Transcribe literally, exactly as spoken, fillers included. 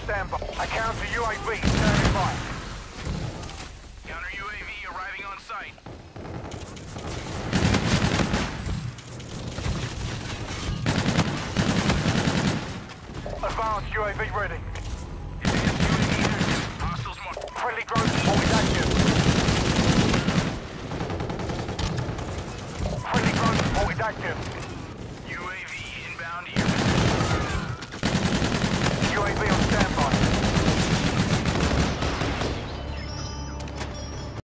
stand by. A counter U A V standing by. Counter U A V arriving on site. Advanced U A V ready. Advanced U A V active. Hostiles marked. Friendly drone support is active. Friendly drone support is active.